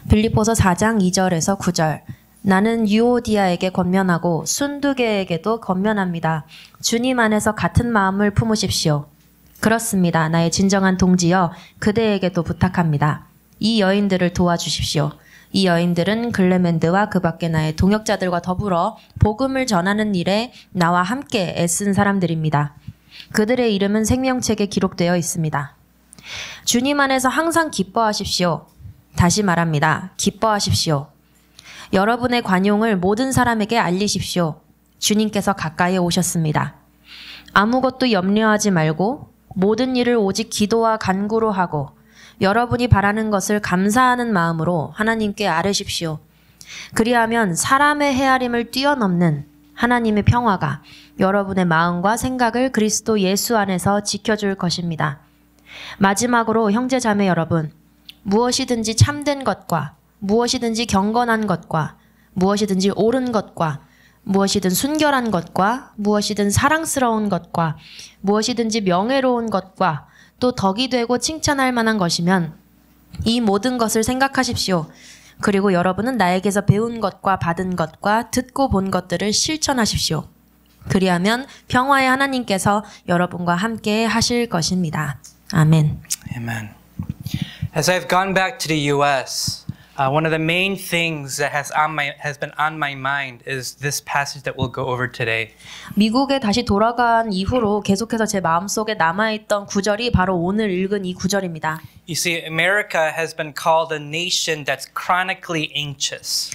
빌립보서 4장 2절에서 9절. 나는 유오디아에게 권면하고 순두계에게도 권면합니다. 주님 안에서 같은 마음을 품으십시오. 그렇습니다. 나의 진정한 동지여, 그대에게도 부탁합니다. 이 여인들을 도와주십시오. 이 여인들은 글레멘드와 그 밖에 나의 동역자들과 더불어 복음을 전하는 일에 나와 함께 애쓴 사람들입니다. 그들의 이름은 생명책에 기록되어 있습니다. 주님 안에서 항상 기뻐하십시오. 다시 말합니다. 기뻐하십시오. 여러분의 관용을 모든 사람에게 알리십시오. 주님께서 가까이 오셨습니다. 아무것도 염려하지 말고 모든 일을 오직 기도와 간구로 하고 여러분이 바라는 것을 감사하는 마음으로 하나님께 아뢰십시오. 그리하면 사람의 헤아림을 뛰어넘는 하나님의 평화가 여러분의 마음과 생각을 그리스도 예수 안에서 지켜줄 것입니다. 마지막으로 형제 자매 여러분, 무엇이든지 참된 것과 무엇이든지 경건한 것과 무엇이든지 옳은 것과 무엇이든 순결한 것과 무엇이든 사랑스러운 것과 무엇이든지 명예로운 것과 또 덕이 되고 칭찬할 만한 것이면 이 모든 것을 생각하십시오. 그리고 여러분은 나에게서 배운 것과 받은 것과 듣고 본 것들을 실천하십시오. 그리하면 평화의 하나님께서 여러분과 함께 하실 것입니다. 아멘. Amen. As I've gone back to the U.S., one of the main things that has been on my mind is this passage that we'll go over today. 미국에 다시 돌아간 이후로 계속해서 제 마음속에 남아있던 구절이 바로 오늘 읽은 이 구절입니다. You see, America has been called a nation that's chronically anxious.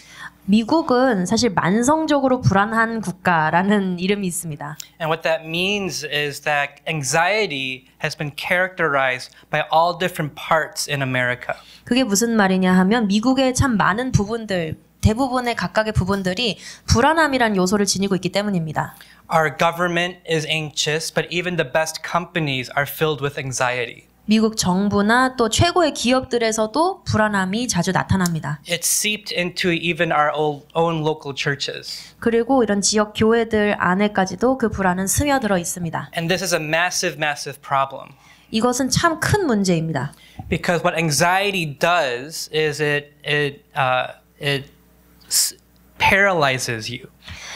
미국은 사실 만성적으로 불안한 국가라는 이름이 있습니다. And what that means is that anxiety has been characterized by all different parts in America. 그게 무슨 말이냐 하면 미국의 참 많은 부분들, 대부분의 각각의 부분들이 불안함이란 요소를 지니고 있기 때문입니다. Our government is anxious, but even the best companies are filled with anxiety. 미국 정부나 또 최고의 기업들에서도 불안함이 자주 나타납니다. It's seeped into even our own local churches. 그리고 이런 지역 교회들 안에까지도 그 불안은 스며들어 있습니다. And this is a massive, massive problem. 이것은 참 큰 문제입니다. Because what anxiety does is it paralyzes you.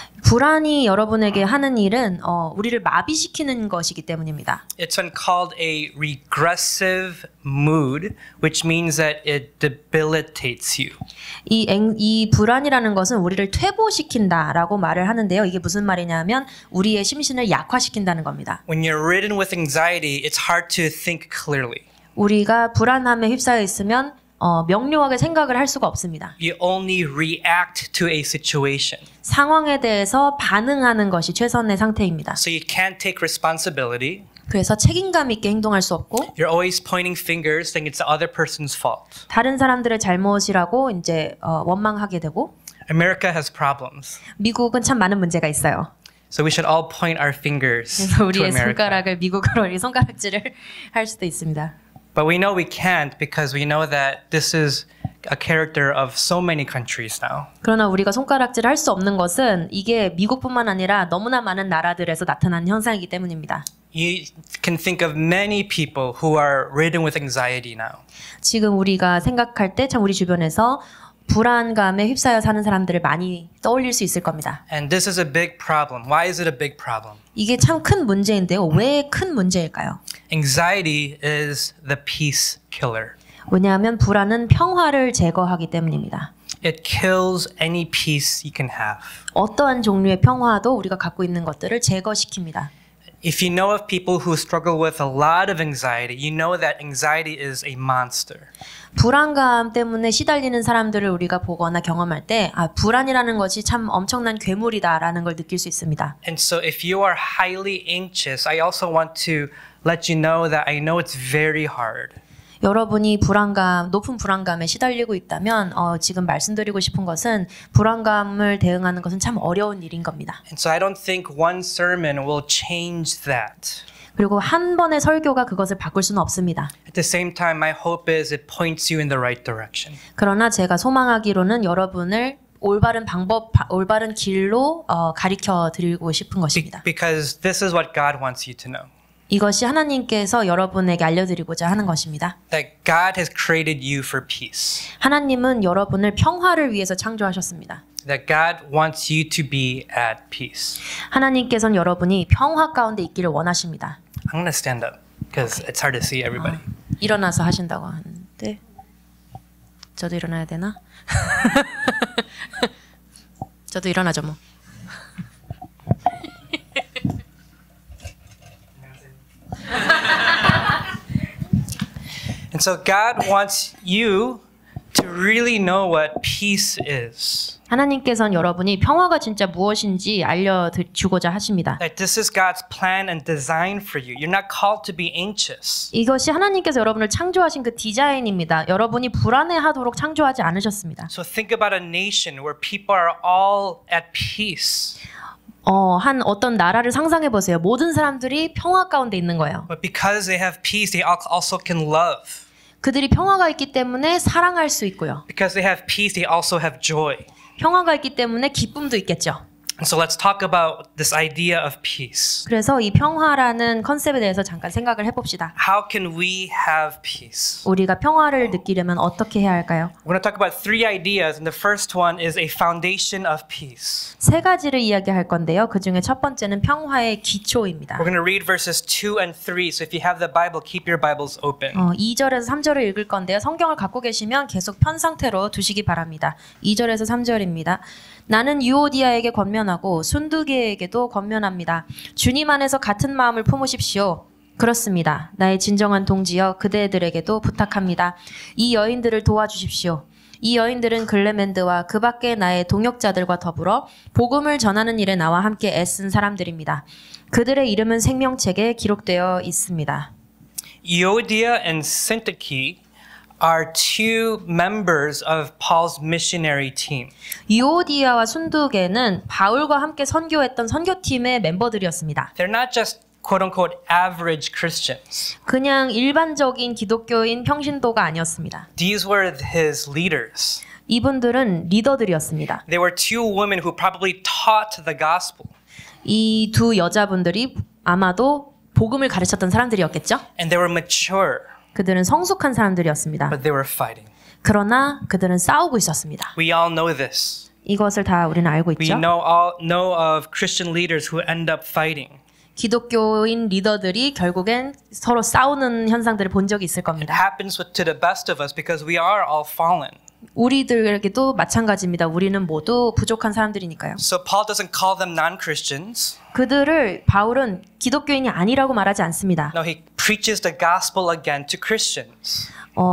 불안이 여러분에게 하는 일은 우리를 마비시키는 것이기 때문입니다. It's been called a regressive mood, which means that it debilitates you. 이 불안이라는 것은 우리를 퇴보시킨다라고 말을 하는데요. 이게 무슨 말이냐면 우리의 심신을 약화시킨다는 겁니다. When you're ridden with anxiety, it's hard to think clearly. 우리가 불안함에 휩싸여 있으면 명료하게 생각을 할 수가 없습니다. You only react to a situation. 상황에 대해서 반응하는 것이 최선의 상태입니다. So you can't take responsibility. 그래서 책임감 있게 행동할 수 없고 You're always pointing fingers, saying it's the other person's fault. 다른 사람들의 잘못이라고 이제 원망하게 되고 America has problems. 미국은 참 많은 문제가 있어요. So we should all point our fingers 그래서 to 우리의 America. 손가락을 미국으로 이 손가락질을 할 수도 있습니다. But we know we can't because we know that this is a character of so many countries now. 그러나 우리가 손가락질을 할 수 없는 것은 이게 미국뿐만 아니라 너무나 많은 나라들에서 나타나는 현상이기 때문입니다. You can think of many people who are ridden with anxiety now. 지금 우리가 생각할 때 참 우리 주변에서 불안감에 휩싸여 사는 사람들을 많이 떠올릴 수 있을 겁니다. And this is a big problem. Why is it a big problem? 이게 참 큰 문제인데요. 왜 큰 문제일까요? Anxiety is the peace killer. 왜냐하면 불안은 평화를 제거하기 때문입니다. It kills any peace you can have. 어떠한 종류의 평화도 우리가 갖고 있는 것들을 제거시킵니다. If you know of people who struggle with a lot of anxiety, you know that anxiety is a monster. 불안감 때문에 시달리는 사람들을 우리가 보거나 경험할 때 불안이라는 것이 참 엄청난 괴물이다라는 걸 느낄 수 있습니다. And so if you are highly anxious, I also want to let you know that I know it's very hard. 여러분이 높은 불안감에 시달리고 있다면 지금 말씀드리고 싶은 것은 불안감을 대응하는 것은 참 어려운 일인 겁니다. And so I don't think one sermon will change that. 그리고 한 번의 설교가 그것을 바꿀 수는 없습니다. At the same time, my hope is it points you in the right direction. 그러나 제가 소망하기로는 여러분을 올바른 올바른 길로 가르쳐 드리고 싶은 것입니다. Because this is what God wants you to know. 이것이 하나님께서 여러분에게 알려드리고자 하는 것입니다. That God has created you for peace. 하나님은 여러분을 평화를 위해서 창조하셨습니다. That God wants you to be at peace. 하나님께서는 여러분이 평화 가운데 있기를 원하십니다. I'm going to stand up because it's hard to see everybody. 일어나서 하신다고 하는데 저도 일어나야 되나? 저도 일어나죠 뭐. And so God wants you to really know what peace is. 하나님께서는 여러분이 평화가 진짜 무엇인지 알려주고자 하십니다. That this is God's plan and design for you. You're not called to be anxious. 이것이 하나님께서 여러분을 창조하신 그 디자인입니다. 여러분이 불안해하도록 창조하지 않으셨습니다. So think about a nation where people are all at peace. 한 어떤 나라를 상상해 보세요. 모든 사람들이 평화 가운데 있는 거예요. But because they have peace, they also can love. 그들이 평화가 있기 때문에 사랑할 수 있고요. Because they have peace, they also have joy. 평화가 있기 때문에 기쁨도 있겠죠. And so let's talk about this idea of peace. 그래서 이 평화라는 컨셉에 대해서 잠깐 생각을 해봅시다. How can we have peace? 우리가 평화를 느끼려면 어떻게 해야 할까요? We're going to talk about three ideas, and the first one is a foundation of peace. 세 가지를 이야기할 건데요. 그 중에 첫 번째는 평화의 기초입니다. We're going to read verses 2 and 3. So if you have the Bible, keep your Bibles open. 2절에서 3절을 읽을 건데요. 성경을 갖고 계시면 계속 편 상태로 두시기 바랍니다. 2절에서 3절입니다. 나는 유오디아에게 권면하고 순두계에게도 권면합니다. 주님 안에서 같은 마음을 품으십시오. 그렇습니다. 나의 진정한 동지여 그대들에게도 부탁합니다. 이 여인들을 도와주십시오. 이 여인들은 글레멘드와 그 밖의 나의 동역자들과 더불어 복음을 전하는 일에 나와 함께 애쓴 사람들입니다. 그들의 이름은 생명책에 기록되어 있습니다. Euodia and Syntyche are two members of Paul's missionary team. 유오디아와 순두계는 바울과 함께 선교했던 선교팀의 멤버들이었습니다. They're not just quote-unquote average Christians. 그냥 일반적인 기독교인 평신도가 아니었습니다. These were his leaders. 이분들은 리더들이었습니다. They were two women who probably taught the gospel. 이 두 여자분들이 아마도 복음을 가르쳤던 사람들이었겠죠? And they were mature, 그들은 성숙한 사람들이었습니다. but they were fighting. 그러나 그들은 싸우고 있었습니다. We all know this. 이것을 다 우리는 알고 We 있죠? know of Christian leaders who end up fighting. 기독교인 리더들이 결국엔 서로 싸우는 현상들을 본 적이 있을 It 겁니다. happens to the best of us because we are all fallen. 우리들에게도 마찬가지입니다. 우리는 모두 부족한 사람들이니까요. So Paul doesn't call them non-Christians. 그들을 바울은 기독교인이 아니라고 말하지 않습니다. No, he preaches the gospel again to Christians.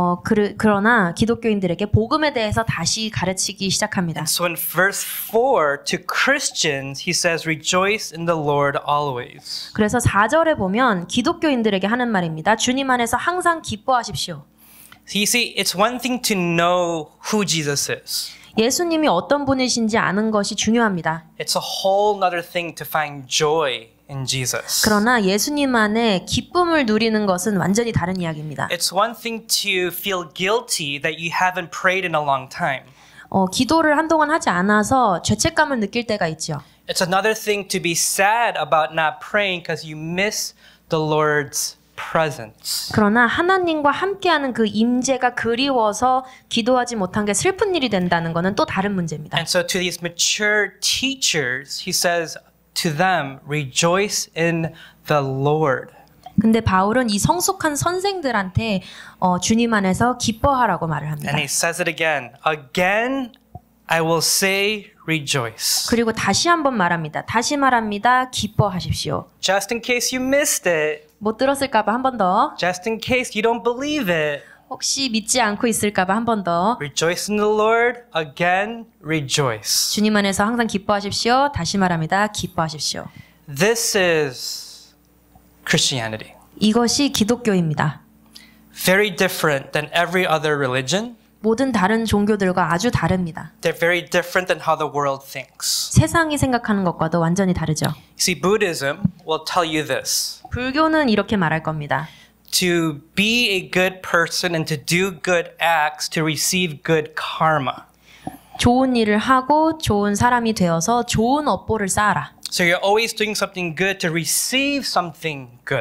그러나 기독교인들에게 복음에 대해서 다시 가르치기 시작합니다. So in verse 4 to Christians, he says, "Rejoice in the Lord always." 그래서 4절에 보면 기독교인들에게 하는 말입니다. 주님 안에서 항상 기뻐하십시오. So you see, it's one thing to know who Jesus is. 예수님이 어떤 분이신지 아는 것이 중요합니다. It's a whole other thing to find joy in Jesus. 그러나 예수님 안에 기쁨을 누리는 것은 완전히 다른 이야기입니다. It's one thing to feel guilty that you haven't prayed in a long time. 기도를 한동안 하지 않아서 죄책감을 느낄 때가 있죠. It's another thing to be sad about not praying because you miss the Lord's presence. 그러나 하나님과 함께하는 그 임재가 그리워서 기도하지 못한 게 슬픈 일이 된다는 것은 또 다른 문제입니다. And so to these mature teachers, he says to them, rejoice in the Lord. 근데 바울은 이 성숙한 선생들한테 주님 안에서 기뻐하라고 말을 합니다. And he says it again. Again, I will say rejoice. 그리고 다시 한번 말합니다. 다시 말합니다. 기뻐하십시오. Just in case you missed it. 못 들었을까 봐 한 번 더. Just in case you don't believe it. 혹시 믿지 않고 있을까 봐 한 번 더. Rejoice in the Lord. Again, rejoice. 주님 안에서 항상 기뻐하십시오. 다시 말합니다. 기뻐하십시오. This is Christianity. 이것이 기독교입니다. Very different than every other religion. 모든 다른 종교들과 아주 다릅니다. They're very different than how the world thinks. 세상이 생각하는 것과도 완전히 다르죠. You see, Buddhism will tell you this. 불교는 이렇게 말할 겁니다. To be a good person and to do good acts to receive good karma. 좋은 일을 하고 좋은 사람이 되어서 좋은 업보를 쌓아라. So you're always doing something good to receive something good.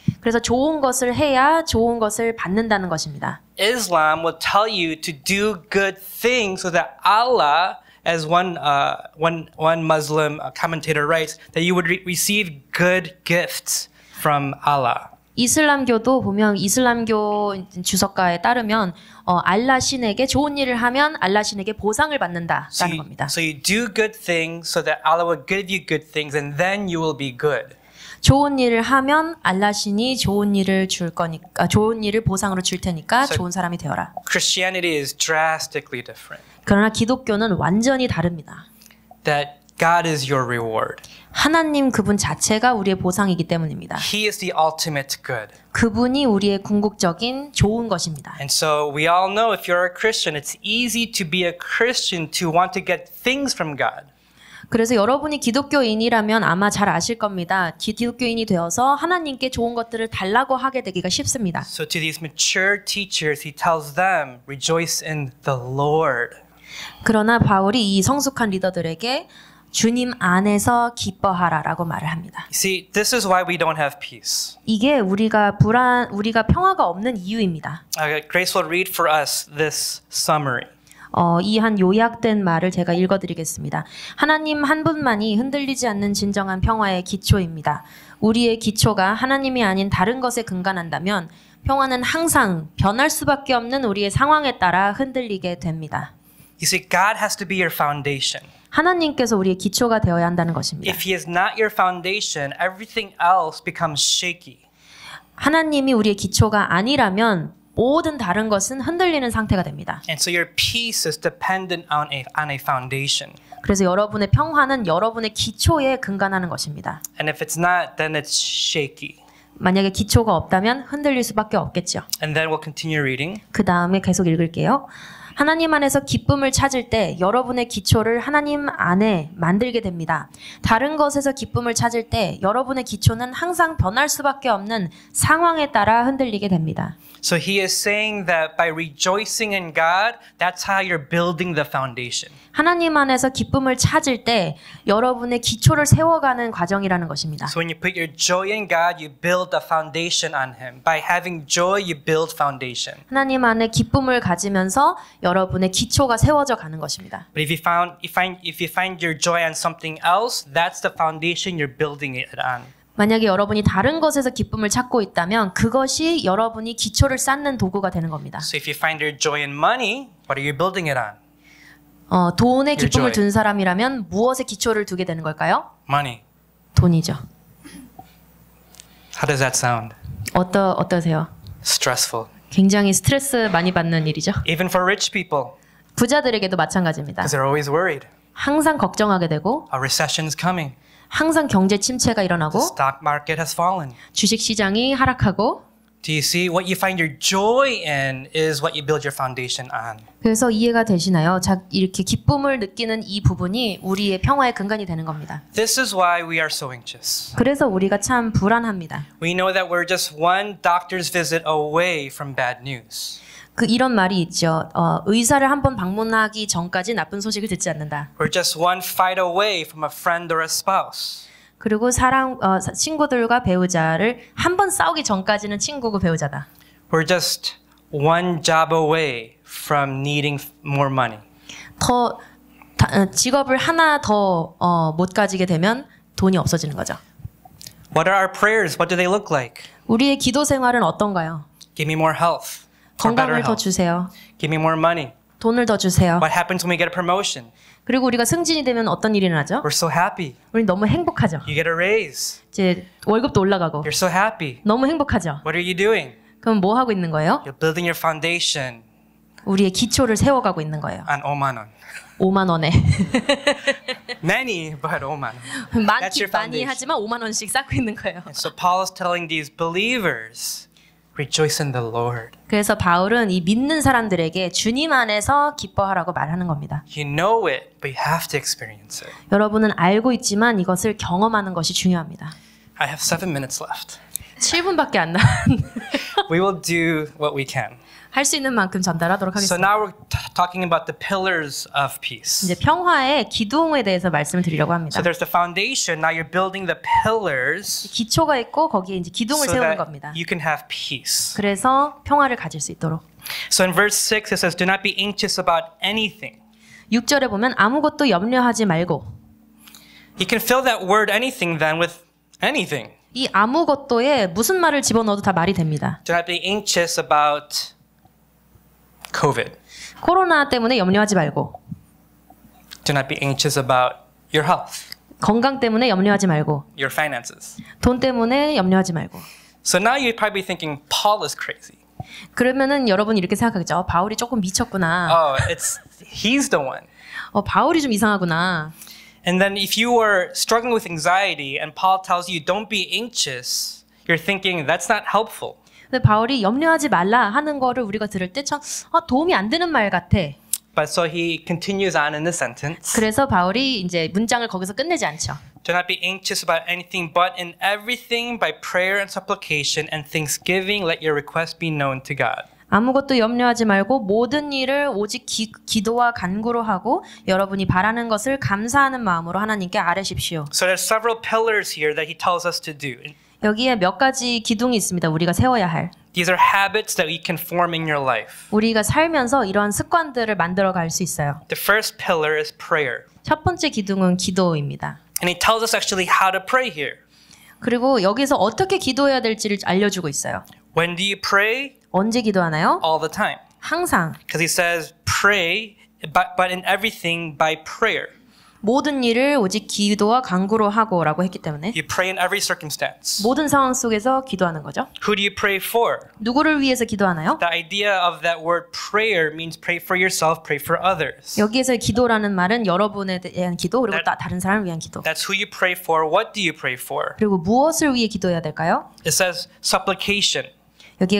그래서 좋은 것을 해야 좋은 것을 받는다는 것입니다. Islam will tell you to do good things so that Allah, as one Muslim commentator writes, that you would receive good gifts from Allah. 이슬람교도 보면 이슬람교 주석가에 따르면 알라 신에게 좋은 일을 하면 알라 신에게 보상을 받는다라는 겁니다. So you do good things so that Allah will give you good things and then you will be good. 좋은 일을 하면 알라 신이 좋은 일을 줄 거니까 좋은 일을 보상으로 줄 테니까 좋은 사람이 되어라. Christianity is drastically different. 그러나 기독교는 완전히 다릅니다. That God is your reward. 하나님 그분 자체가 우리의 보상이기 때문입니다. He is the ultimate good. 그분이 우리의 궁극적인 좋은 것입니다. And so we all know if you're a Christian, it's easy to be a Christian to want to get things from God. 그래서 여러분이 기독교인이라면 아마 잘 아실 겁니다. 기독교인이 되어서 하나님께 좋은 것들을 달라고 하게 되기가 쉽습니다. So to these mature teachers, he tells them, rejoice in the Lord. 그러나 바울이 이 성숙한 리더들에게 주님 안에서 기뻐하라라고 말을 합니다. You see, this is why we don't have peace. 이게 우리가 평화가 없는 이유입니다. Grace will read for us this summary. 이 한 요약된 말을 제가 읽어드리겠습니다. 하나님 한 분만이 흔들리지 않는 진정한 평화의 기초입니다. 우리의 기초가 하나님이 아닌 다른 것에 근간한다면 평화는 항상 변할 수밖에 없는 우리의 상황에 따라 흔들리게 됩니다. You see, God has to be your foundation. 하나님께서 우리의 기초가 되어야 한다는 것입니다. If He is not your foundation, everything else becomes shaky. 하나님이 우리의 기초가 아니라면 모든 다른 것은 흔들리는 상태가 됩니다. And so your peace is dependent on a foundation. 그래서 여러분의 평화는 여러분의 기초에 근간하는 것입니다. And if it's not, then it's shaky. 만약에 기초가 없다면 흔들릴 수밖에 없겠죠. And then we'll continue reading. 그 다음에 계속 읽을게요. 하나님 안에서 기쁨을 찾을 때 여러분의 기초를 하나님 안에 만들게 됩니다. 다른 것에서 기쁨을 찾을 때 여러분의 기초는 항상 변할 수밖에 없는 상황에 따라 흔들리게 됩니다. So he is saying that by rejoicing in God, that's how you're building the foundation. 하나님 안에서 기쁨을 찾을 때 여러분의 기초를 세워가는 과정이라는 것입니다. So when you put your joy in God, you build a foundation on Him. By having joy, you build foundation. 하나님 안에 기쁨을 가지면서 여러분의 기초가 세워져 가는 것입니다. But if you find your joy on something else, that's the foundation you're building it on. 만약에 여러분이 다른 것에서 기쁨을 찾고 있다면 그것이 여러분이 기초를 쌓는 도구가 되는 겁니다. So if you find your joy in money, what are you building it on? 돈에 기쁨을 joy. 둔 사람이라면 무엇에 기초를 두게 되는 걸까요? Money. 돈이죠. How does that sound? 어떠세요? Stressful. 굉장히 스트레스 많이 받는 일이죠. Even for rich people, 부자들에게도 마찬가지입니다. because they're always worried. 항상 걱정하게 되고 A recession is coming. 항상 경제 침체가 일어나고 The stock market has fallen. 주식 시장이 하락하고 Do you see what you find your joy in is what you build your foundation on? 그래서 이해가 되시나요? 이렇게 기쁨을 느끼는 이 부분이 우리의 평화의 근간이 되는 겁니다. This is why we are so anxious. 그래서 우리가 참 불안합니다. We know that we're just one doctor's visit away from bad news. 이런 말이 있죠. 의사를 한번 방문하기 전까지 나쁜 소식을 듣지 않는다. We're just one fight away from a friend or a spouse. 그리고 친구들과 배우자를 한 번 싸우기 전까지는 친구고 배우자다. We're just one job away from needing more money. 직업을 하나 더 못 가지게 되면 돈이 없어지는 거죠. What are our prayers? What do they look like? 우리의 기도 생활은 어떤가요? Give me more health. For better 건강을 더 health. 주세요. Give me more money. 돈을 더 주세요. What happens when we get a promotion? 그리고 우리가 승진이 되면 어떤 일이 일어나죠? We're so happy. 우리 너무 행복하죠. You get a raise. 이제 월급도 올라가고 You're so happy. 너무 행복하죠. What are you doing? 그럼 뭐 하고 있는 거예요? You're building your foundation 우리의 기초를 세워가고 있는 거예요. on 5만 원. 5만 원에 Many, but 5만 원. That's your 많이 foundation. 하지만 5만 원씩 쌓고 있는 거예요. And so Paul is telling these believers, rejoice in the Lord. 그래서 바울은 이 믿는 사람들에게 주님 안에서 기뻐하라고 말하는 겁니다. You know it, but you have to experience it. 여러분은 알고 있지만 이것을 경험하는 것이 중요합니다. I have 7 minutes left. 7분밖에 안 남았. We will do what we can. 할 수 있는 만큼 전달하도록 So 하겠습니다. now we're talking about the pillars of peace. 이제 평화의 기둥에 대해서 말씀을 드리려고 합니다. So there's the foundation. Now you're building the pillars 기초가 있고 거기에 이제 기둥을 so 세우는 that 겁니다. you can have peace. 그래서 평화를 가질 수 있도록. So in verse 6 it says, "Do not be anxious about anything." 6절에 보면 아무것도 염려하지 말고. You can fill that word anything then with anything. 이 아무것도에 무슨 말을 집어넣어도 다 말이 됩니다. Do not be anxious about COVID. 코로나 때문에 염려하지 말고. Do not be anxious about your health, 건강 때문에 염려하지 말고. your finances. 돈 때문에 염려하지 말고. So now you'd probably be thinking, Paul is crazy. 그러면은 여러분이 이렇게 생각하겠죠. 바울이 조금 미쳤구나. He's the one. 바울이 좀 이상하구나. And then if you are struggling with anxiety and Paul tells you don't be anxious, you're thinking that's not helpful. 근데 바울이 염려하지 말라 하는 거를 우리가 들을 때 참 도움이 안 되는 말 같아. But so he continues on in the sentence. 그래서 바울이 이제 문장을 거기서 끝내지 않죠. Do not be anxious about anything, but in everything by prayer and supplication and thanksgiving let your requests be known to God. 아무것도 염려하지 말고 모든 일을 오직 기도와 간구로 하고 여러분이 바라는 것을 감사하는 마음으로 하나님께 아뢰십시오. So there's several pillars here that he tells us to do. 여기에 몇 가지 기둥이 있습니다. 우리가 세워야 할. These are habits that we can form in your life. 우리가 살면서 이러한 습관들을 만들어 갈 수 있어요. The first pillar is prayer. 첫 번째 기둥은 기도입니다. And he tells us actually how to pray here. 그리고 여기서 어떻게 기도해야 될지를 알려주고 있어요. When do you pray? 언제 기도하나요? All the time. 항상. Because he says pray, but in everything by prayer. 모든 일을 오직 기도와 간구로 하고라고 했기 때문에 You pray in every circumstance. 모든 상황 속에서 기도하는 거죠. Who do you pray for? 누구를 위해서 기도하나요? The idea of that word prayer means pray for yourself, pray for others. 여기에서 기도라는 말은 여러분에 대한 기도 그리고 다른 사람을 위한 기도. That's who you pray for. What do you pray for? 그리고 무엇을 위해 기도해야 될까요? It says supplication. 여기에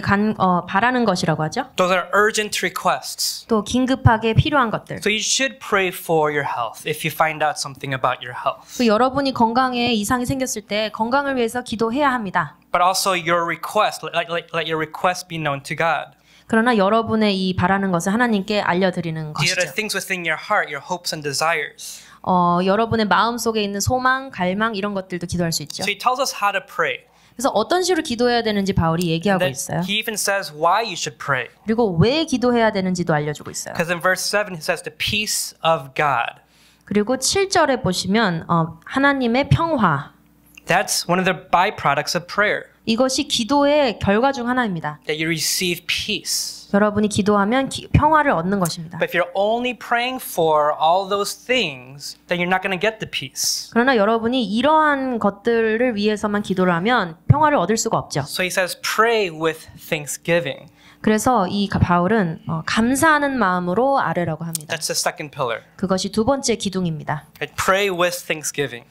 바라는 것이라고 하죠. Those are urgent requests. 또 긴급하게 필요한 것들. So you should pray for your health if you find out something about your health. 또 여러분이 건강에 이상이 생겼을 때 건강을 위해서 기도해야 합니다. But also your request, let your request be known to God. 그러나 여러분의 이 바라는 것을 하나님께 알려드리는 These are 것이죠. the things within your heart, your hopes and desires. 여러분의 마음 속에 있는 소망, 갈망 이런 것들도 기도할 수 있죠. So he tells us how to pray. 그래서 어떤 식으로 기도해야 되는지 바울이 얘기하고 Then 있어요. he even says why you should pray. 그리고 왜 기도해야 되는지도 알려주고 있어요. Because in verse 7 he says the peace of God. 그리고 7절에 보시면 하나님의 평화. That's one of the byproducts of prayer. 이것이 기도의 결과 중 하나입니다. That you receive peace. 여러분이 기도하면 평화를 얻는 것입니다. But if you're only praying for all those things, then you're not going to get the peace. 그러나 여러분이 이러한 것들을 위해서만 기도를 하면 평화를 얻을 수가 없죠. So he says pray with thanksgiving. 그래서 이 바울은 감사하는 마음으로 아뢰라고 합니다. That's the second pillar. 그것이 두 번째 기둥입니다. Right? Pray with thanksgiving.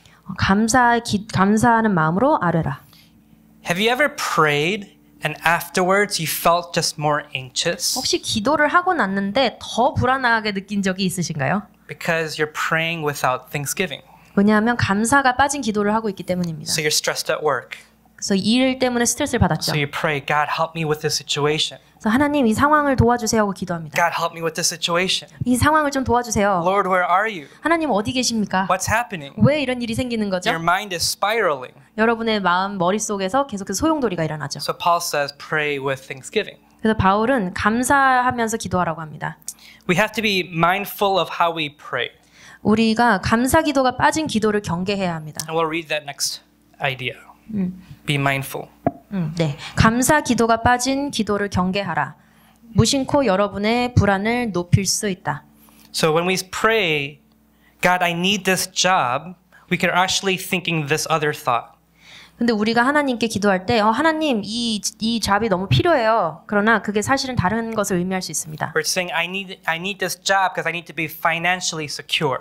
감사하는 마음으로 아뢰라. Have you ever prayed and afterwards you felt just more anxious? 혹시 기도를 하고 났는데 더 불안하게 느낀 적이 있으신가요? Because you're praying without thanksgiving. 왜냐하면 감사가 빠진 기도를 하고 있기 때문입니다. So you're stressed at work. 그래서 일 때문에 스트레스를 받았죠. So you pray, God, help me with this situation. 그래서 하나님 이 상황을 도와주세요 하고 기도합니다. God, help me with this situation. 이 상황을 좀 도와주세요. Lord, where are you? 하나님 어디 계십니까? What's happening? 왜 이런 일이 생기는 거죠? Your mind is spiraling. 여러분의 마음 머릿속에서 계속해서 소용돌이가 일어나죠. So Paul says, pray with thanksgiving. 그래서 바울은 감사하면서 기도하라고 합니다. We have to be mindful of how we pray. 우리가 감사 기도가 빠진 기도를 경계해야 합니다. And we'll read that next idea. Be mindful. 네, 감사 기도가 빠진 기도를 경계하라. 무심코 여러분의 불안을 높일 수 있다. So when we pray, God, I need this job, we can actually thinking this other thought. 근데 우리가 하나님께 기도할 때 하나님 이 잡이 너무 필요해요. 그러나 그게 사실은 다른 것을 의미할 수 있습니다. We're saying I need this job because I need to be financially secure.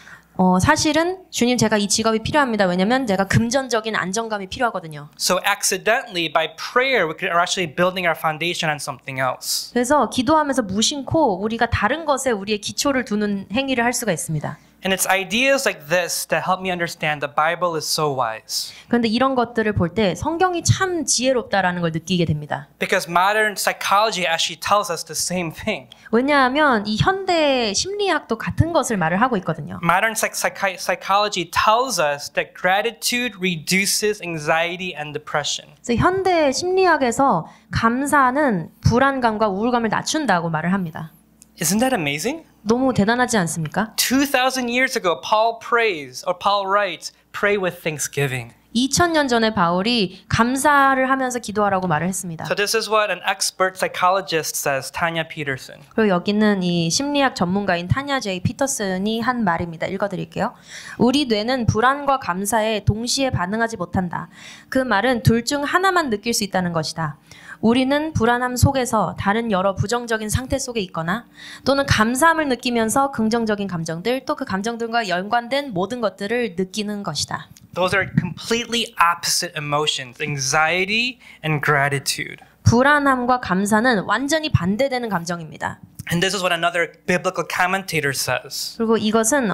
사실은 주님 제가 이 직업이 필요합니다. 왜냐면 제가 금전적인 안정감이 필요하거든요. So accidentally by prayer we are actually building our foundation on something else. 그래서 기도하면서 무심코 우리가 다른 것에 우리의 기초를 두는 행위를 할 수가 있습니다. And it's ideas like this that help me understand the Bible is so wise. 그런데 이런 것들을 볼 때 성경이 참 지혜롭다라는 걸 느끼게 됩니다. Because modern psychology actually tells us the same thing. 왜냐하면 이 현대 심리학도 같은 것을 말을 하고 있거든요. Modern psychology tells us that gratitude reduces anxiety and depression. 그래서 현대 심리학에서 감사는 불안감과 우울감을 낮춘다고 말을 합니다. Isn't that amazing? 너무 대단하지 않습니까? 2,000 years ago, Paul writes, pray with thanksgiving. 2000년 전에 바울이 감사를 하면서 기도하라고 말을 했습니다. So this is what an expert psychologist says, Tanya Peterson. 그리고 여기는 이 심리학 전문가인 타냐 제이 피터슨이 한 말입니다. 읽어드릴게요. 우리 뇌는 불안과 감사에 동시에 반응하지 못한다. 그 말은 둘 중 하나만 느낄 수 있다는 것이다. 우리는 불안함 속에서 다른 여러 부정적인 상태 속에 있거나 또는 감사함을 느끼면서 긍정적인 감정들 또 그 감정들과 연관된 모든 것들을 느끼는 것이다. Those are completely opposite emotions, anxiety and gratitude. 불안함과 감사는 완전히 반대되는 감정입니다. And this is what another biblical commentator says. 그리고 이것은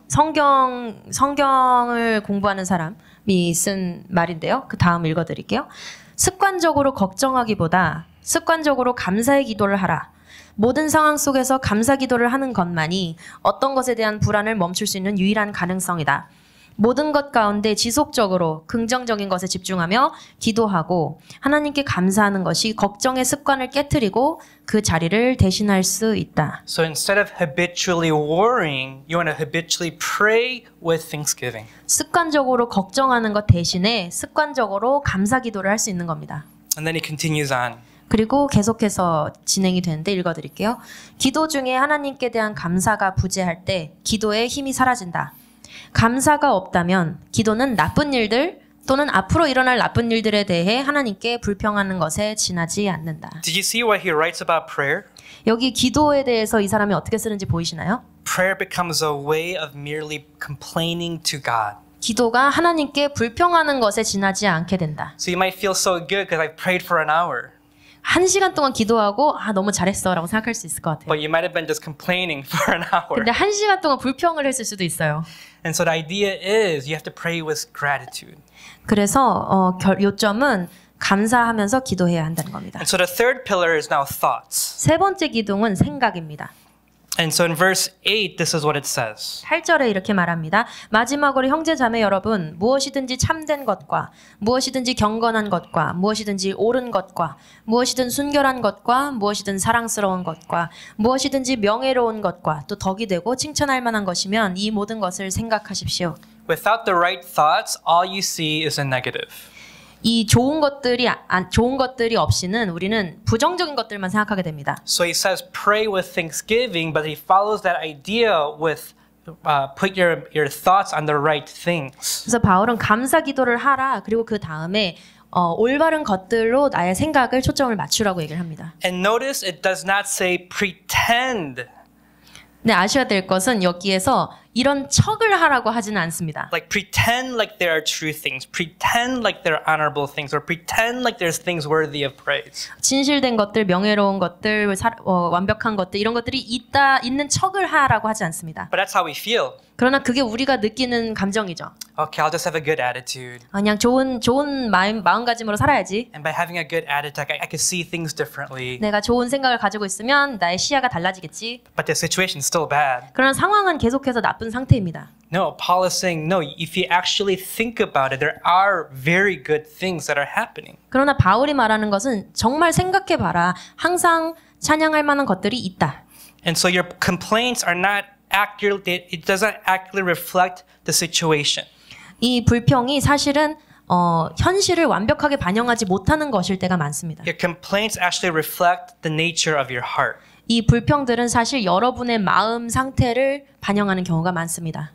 성경을 공부하는 사람이 쓴 말인데요. 그 다음 읽어드릴게요. 습관적으로 걱정하기보다 습관적으로 감사의 기도를 하라. 모든 상황 속에서 감사 기도를 하는 것만이 어떤 것에 대한 불안을 멈출 수 있는 유일한 가능성이다. 모든 것 가운데 지속적으로 긍정적인 것에 집중하며 기도하고 하나님께 감사하는 것이 걱정의 습관을 깨트리고 그 자리를 대신할 수 있다. So instead of habitually worrying, you want to habitually pray with thanksgiving. 습관적으로 걱정하는 것 대신에 습관적으로 감사 기도를 할 수 있는 겁니다. And then he continues on. 그리고 계속해서 진행이 되는데 읽어드릴게요. 기도 중에 하나님께 대한 감사가 부재할 때 기도의 힘이 사라진다. 감사가 없다면 기도는 나쁜 일들 또는 앞으로 일어날 나쁜 일들에 대해 하나님께 불평하는 것에 지나지 않는다. Did you see what he writes about prayer? 여기 기도에 대해서 이 사람이 어떻게 쓰는지 보이시나요? Prayer becomes a way of merely complaining to God. 기도가 하나님께 불평하는 것에 지나지 않게 된다. So you might feel so good because I prayed for an hour. 1시간 동안 기도하고 너무 잘했어 라고 생각할 수 있을 것 같아요. But you might have been just complaining for an hour. 근데 1시간 동안 불평을 했을 수도 있어요. And so the idea is you have to pray with gratitude. 그래서 요점은 감사하면서 기도해야 한다는 겁니다. And so the third pillar is now thoughts. 세 번째 기둥은 생각입니다. And so in verse 8, this is what it says. 8절에 이렇게 말합니다. 마지막으로 형제 자매 여러분, 무엇이든지 참된 것과 무엇이든지 경건한 것과 무엇이든지 옳은 것과 무엇이든 순결한 것과 무엇이든 사랑스러운 것과 무엇이든지 명예로운 것과 또 덕이 되고 칭찬할 만한 것이면 이 모든 것을 생각하십시오. Without the right thoughts, all you see is a negative. 이 좋은 것들이 없이는 우리는 부정적인 것들만 생각하게 됩니다. So he says pray with thanksgiving, but he follows that idea with put your thoughts on the right things. 그래서 바울은 감사 기도를 하라. 그리고 그 다음에 올바른 것들로 나의 생각을 초점을 맞추라고 얘기를 합니다. And notice it does not say pretend. 네, 아셔야 될 것은 여기에서 이런 척을 하라고 하지는 않습니다. Like pretend like there are true things, pretend like there are honorable things, or pretend like there's things worthy of praise. 진실된 것들, 명예로운 것들, 완벽한 것들 이런 것들이 있는 척을 하라고 하지 않습니다. But that's how we feel. 그러나 그게 우리가 느끼는 감정이죠. Okay, I'll just have a good attitude. 그냥 좋은 마음가짐으로 살아야지. And by having a good attitude, I can see things differently. 내가 좋은 생각을 가지고 있으면 나의 시야가 달라지겠지. But the situation's still bad. 그러나 상황은 계속해서 나쁜 상태입니다. No, Paul is saying, no, if you actually think about it, there are very good things that are happening. 그러나 바울이 말하는 것은 정말 생각해봐라. 항상 찬양할 만한 것들이 있다. And so your complaints are not accurately, it doesn't accurately reflect the situation. 이 불평이 사실은 현실을 완벽하게 반영하지 못하는 것일 때가 많습니다. Your complaints actually reflect the nature of your heart. 이 불평들은 사실 여러분의 마음 상태를 반영하는 경우가 많습니다.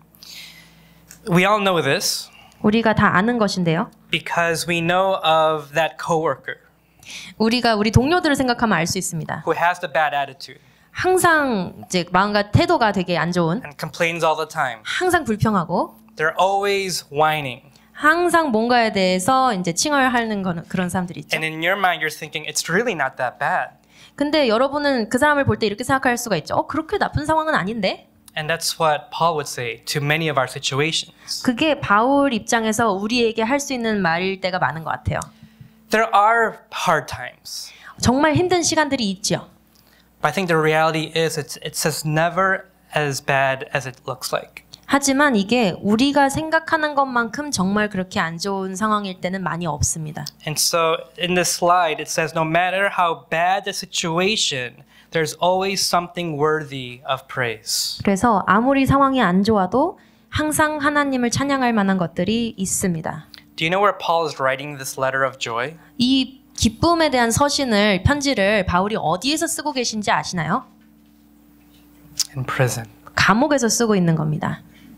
We all know this 우리가 다 아는 것인데요. because we know of that coworker 우리가 우리 동료들을 생각하면 알 수 있습니다. who has the bad attitude 항상 이제 마음과 태도가 되게 안 좋은, and complains all the time. 항상 불평하고, They're always whining. 항상 뭔가에 대해서 이제 칭얼하는 그런 사람들이 있죠. And in your mind, you're thinking it's really not that bad. 근데 여러분은 그 사람을 볼 때 이렇게 생각할 수가 있죠. 그렇게 나쁜 상황은 아닌데? And that's what Paul would say to many of our situations. 그게 바울 입장에서 우리에게 할 수 있는 말일 때가 많은 것 같아요. There are hard times. 정말 힘든 시간들이 있죠. But I think the reality is it's just never as bad as it looks like. 하지만 이게 우리가 생각하는 것만큼 정말 그렇게 안 좋은 상황일 때는 많이 없습니다. And so in this slide, it says, no matter how bad the situation, there's always something worthy of praise. 그래서 아무리 상황이 안 좋아도 항상 하나님을 찬양할 만한 것들이 있습니다. Do you know where Paul is writing this letter of joy? 이 기쁨에 대한 편지를 바울이 어디에서 쓰고 계신지 아시나요? In prison. 감옥에서 쓰고 있는 겁니다.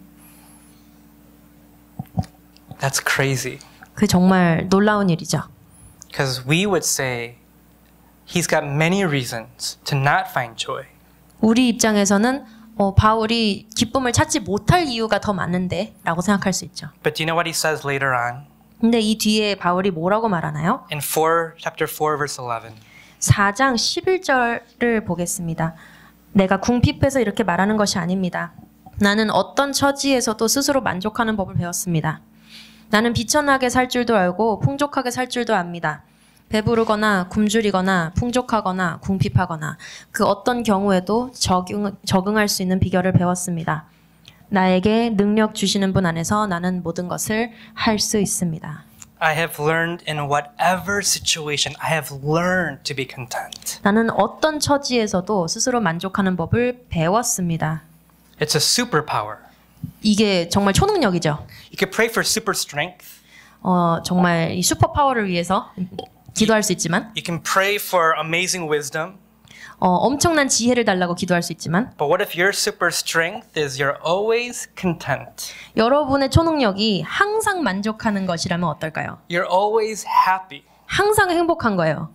That's crazy. 그 정말 놀라운 일이죠. Because we would say he's got many reasons to not find joy. 우리 입장에서는 바울이 기쁨을 찾지 못할 이유가 더 많은데 라고 생각할 수 있죠. But do you know what he says later on? 근데 이 뒤에 바울이 뭐라고 말하나요? In chapter 4, verse 11. 4장 11절을 보겠습니다. 내가 궁핍해서 이렇게 말하는 것이 아닙니다. 나는 어떤 처지에서도 스스로 만족하는 법을 배웠습니다. 나는 비천하게 살 줄도 알고 풍족하게 살 줄도 압니다. 배부르거나 굶주리거나 풍족하거나 궁핍하거나 그 어떤 경우에도 적응할 수 있는 비결을 배웠습니다. 나에게 능력 주시는 분 안에서 나는 모든 것을 할 수 있습니다. I have learned in whatever situation, I have learned to be content. 나는 어떤 처지에서도 스스로 만족하는 법을 배웠습니다. It's a superpower. 이게 정말 초능력이죠. You could pray for super strength. 정말 이 슈퍼 파워를 위해서 기도할 수 있지만, You can pray for amazing wisdom. 엄청난 지혜를 달라고 기도할 수 있지만, But what if your super strength is you're always content? 여러분의 초능력이 항상 만족하는 것이라면 어떨까요? You're always happy. 항상 행복한 거예요.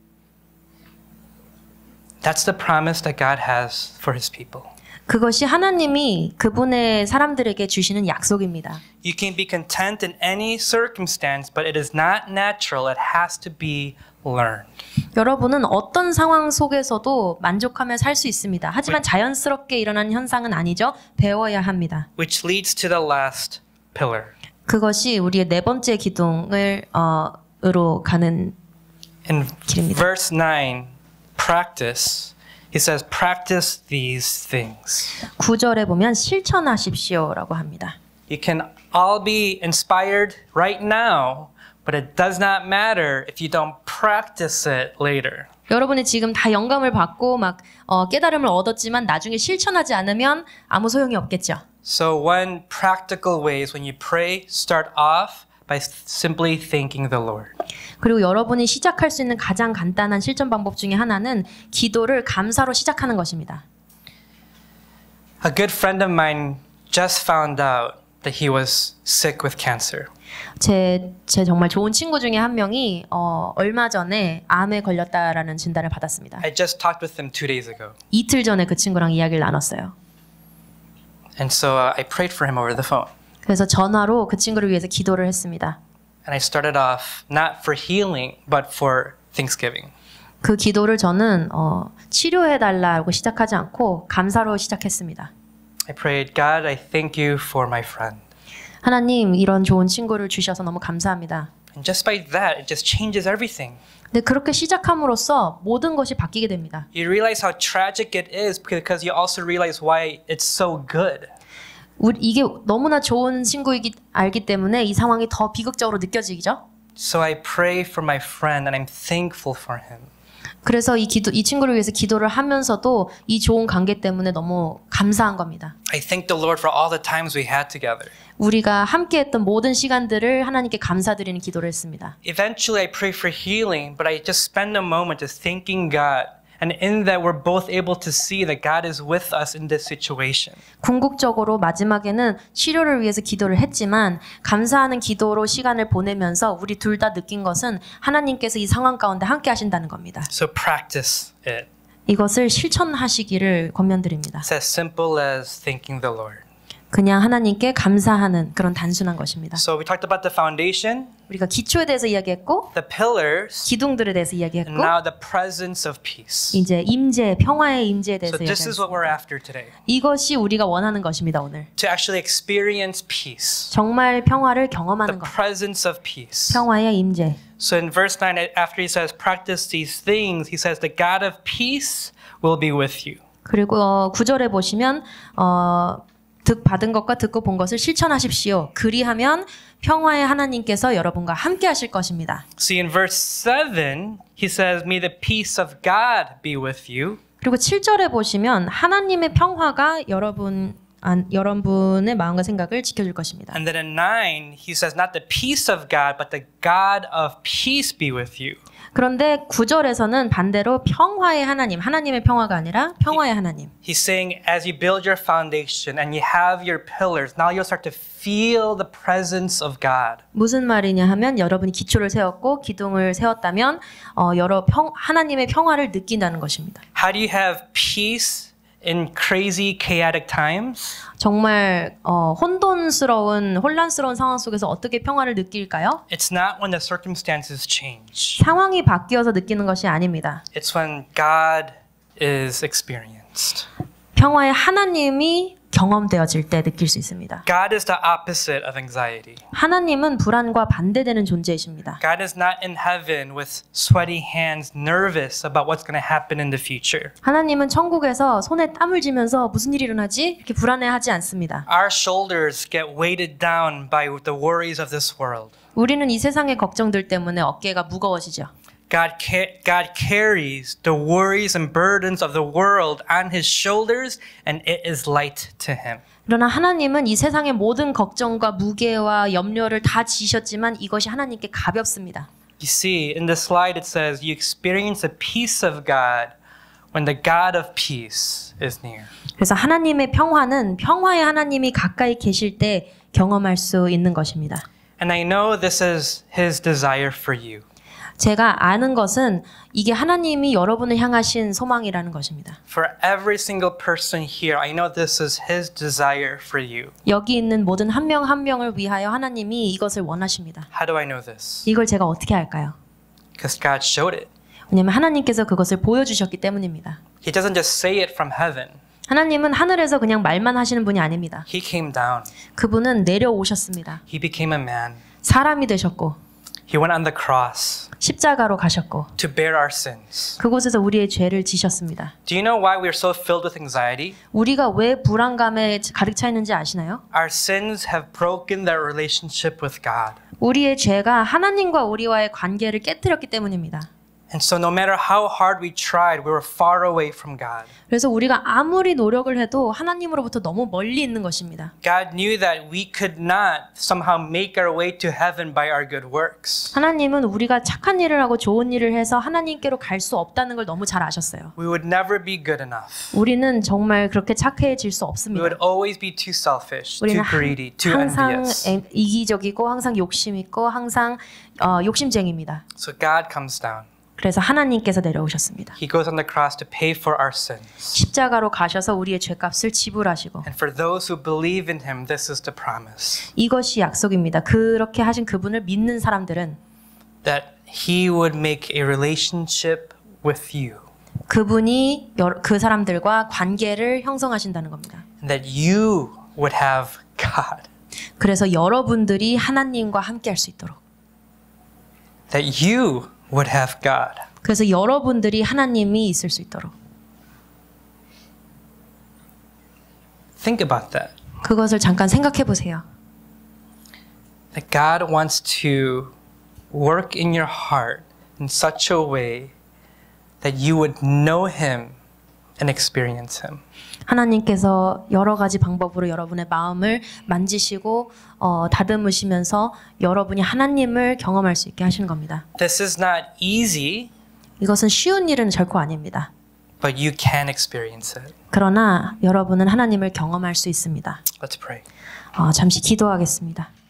That's the promise that God has for his people. 그것이 하나님이 그분의 사람들에게 주시는 약속입니다. You can be content in any circumstance, but it is not natural. It has to be learned. 여러분은 어떤 상황 속에서도 만족하며 살 수 있습니다. 하지만 자연스럽게 일어나는 현상은 아니죠. 배워야 합니다. Which leads to the last pillar. 그것이 우리의 네 번째 기둥을 으로 가는 In 길입니다. verse 9, practice. He says, practice these things. 9절에 보면 실천하십시오라고 합니다. You can all be inspired right now, but it does not matter if you don't practice it later. 여러분이 지금 다 영감을 받고 막 깨달음을 얻었지만 나중에 실천하지 않으면 아무 소용이 없겠죠. So one practical way is when you pray, start off by simply thanking the Lord. 그리고 여러분이 시작할 수 있는 가장 간단한 실천 방법 중에 하나는 기도를 감사로 시작하는 것입니다. A good friend of mine just found out that he was sick with cancer. 제 정말 좋은 친구 중에 한 명이 얼마 전에 암에 걸렸다라는 진단을 받았습니다. I just talked with him 2 days ago. 이틀 전에 그 친구랑 이야기를 나눴어요. And so I prayed for him over the phone. 그래서 전화로 그 친구를 위해서 기도를 했습니다. And I started off not for healing, but for Thanksgiving. 그 기도를 저는 치료해달라고 시작하지 않고 감사로 시작했습니다. I prayed, God, I thank you for my friend. 하나님, 이런 좋은 친구를 주셔서 너무 감사합니다. And just by that, it just changes everything. 근데 그렇게 시작함으로써 모든 것이 바뀌게 됩니다. You realize how tragic it is because you also realize why it's so good. 이게 너무나 좋은 친구이기 알기 때문에 이 상황이 더 비극적으로 느껴지죠. So I pray for my friend and I'm thankful for him. 그래서 이 친구를 위해서 기도를 하면서도 이 좋은 관계 때문에 너무 감사한 겁니다. I thank the Lord for all the times we had together. 우리가 함께했던 모든 시간들을 하나님께 감사드리는 기도를 했습니다. Eventually I pray for healing, but I just spend a moment just thanking God. And in that we're both able to see that God is with us in this situation. 궁극적으로 마지막에는 치료를 위해서 기도를 했지만 감사하는 기도로 시간을 보내면서 우리 둘 다 느낀 것은 하나님께서 이 상황 가운데 함께 하신다는 겁니다. So practice it. 이것을 실천하시기를 권면드립니다. It's as simple as thanking the Lord. 그냥 하나님께 감사하는 그런 단순한 것입니다. So we talked about the foundation, 우리가 기초에 대해서 이야기했고 the pillars, 기둥들에 대해서 and 이야기했고 now the presence of peace. 이제 임재, 평화의 임재에 So 대해서 this is what we're 이야기했습니다. after today. 이것이 우리가 원하는 것입니다, 오늘. To actually experience peace. 정말 평화를 The 경험하는 것. presence of peace. 평화의 임재. So in verse 9, after he says, practice these things, he says, the God of peace will be with you. 그리고 9절에 보시면 받은 것과 듣고 본 것을 실천하십시오. 그리하면 평화의 하나님께서 여러분과 함께 하실 것입니다. See, in verse 7, he says, may the peace of God be with you. 그리고 7절에 보시면 하나님의 평화가 여러분의 마음과 생각을 지켜줄 것입니다. And then in 9, he says, not the peace of God, but the God of peace be with you. 그런데 9절에서는 반대로 평화의 하나님, 하나님의 평화가 아니라 평화의 하나님. He's saying, as you build your foundation and you have your pillars, now you'll start to feel the presence of God. 무슨 말이냐 하면 여러분이 기초를 세웠고 기둥을 세웠다면 하나님의 평화를 느낀다는 것입니다. How do you have peace in crazy, chaotic times? 정말 혼란스러운 상황 속에서 어떻게 평화를 느낄까요? It's not when the circumstances change. 상황이 바뀌어서 느끼는 것이 아닙니다. It's when God is experienced. 평화의 하나님이 경험되어질 때 느낄 수 있습니다. God is the opposite of anxiety. 하나님은 불안과 반대되는 존재이십니다. God is not in heaven with sweaty hands, nervous about what's going to happen in the future. 하나님은 천국에서 손에 땀을 쥐면서 무슨 일이 일어나지? 이렇게 불안해하지 않습니다. Our shoulders get weighted down by the worries of this world. 우리는 이 세상의 걱정들 때문에 어깨가 무거워지죠. God carries the worries and burdens of the world on his shoulders, and it is light to him. 그러나 하나님은 이 세상의 모든 걱정과 무게와 염려를 다 지셨지만 이것이 하나님께 가볍습니다. You see, in the slide it says, you experience the peace of God when the God of peace is near. 그래서 하나님의 평화는 평화의 하나님이 가까이 계실 때 경험할 수 있는 것입니다. And I know this is his desire for you. 제가 아는 것은 이게 하나님이 여러분을 향하신 소망이라는 것입니다. For every single person here, I know this is his desire for you. 여기 있는 모든 한 명 한 명을 위하여 하나님이 이것을 원하십니다. How do I know this? 이걸 제가 어떻게 알까요? Because God showed it. 왜냐하면 하나님께서 그것을 보여주셨기 때문입니다. He doesn't just say it from heaven. 하나님은 하늘에서 그냥 말만 하시는 분이 아닙니다. He came down. 그분은 내려오셨습니다. He became a man. 사람이 되셨고 He went on the cross 십자가로 가셨고 to bear our sins. 그곳에서 우리의 죄를 지셨습니다. Do you know why we are so filled with anxiety? 우리가 왜 불안감에 가득 차 있는지 아시나요? Our sins have broken that relationship with God. 우리의 죄가 하나님과 우리와의 관계를 깨뜨렸기 때문입니다. And so no matter how hard we tried, we were far away from God. 그래서 우리가 아무리 노력을 해도 하나님으로부터 너무 멀리 있는 것입니다. God knew that we could not somehow make our way to heaven by our good works. 하나님은 우리가 착한 일을 하고 좋은 일을 해서 하나님께로 갈 수 없다는 걸 너무 잘 아셨어요. We would never be good enough. 우리는 정말 그렇게 착해질 수 We 없습니다. would always be too selfish, 우리는 too greedy, too 항상 envious. 이기적이고 항상 욕심 있고 항상 욕심쟁입니다. So God comes down. 그래서 하나님께서 내려오셨습니다. He goes on the cross to pay for our sins. 십자가로 가셔서 우리의 죄값을 지불하시고 And for those who believe in him, this is the promise. 이것이 약속입니다. 그렇게 하신 그분을 믿는 사람들은 That he would make a relationship with you. 그분이 그 사람들과 관계를 형성하신다는 겁니다. And that you would have God. 그래서 여러분들이 하나님과 함께 할 수 있도록 That you would have God. 그래서 여러분들이 하나님이 있을 수 있도록 Think about that. 그것을 잠깐 생각해 보세요. That God wants to work in your heart in such a way that you would know him and experience him. 하나님께서 여러 가지 방법으로 여러분의 마음을 만지시고 다듬으시면서 여러분이 하나님을 경험할 수 있게 하시는 겁니다. This is not easy, 이것은 쉬운 일은 결코 아닙니다. but you can experience it. 그러나 여러분은 하나님을 경험할 수 있습니다. Let's pray. 잠시 기도하겠습니다.